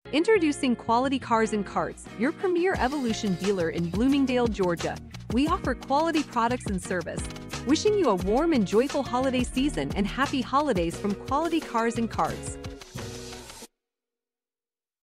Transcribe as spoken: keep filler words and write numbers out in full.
Introducing Quality Cars and Carts, your premier Evolution dealer in Bloomingdale, Georgia. We offer quality products and service. Wishing you a warm and joyful holiday season and happy holidays from Quality Cars and Carts.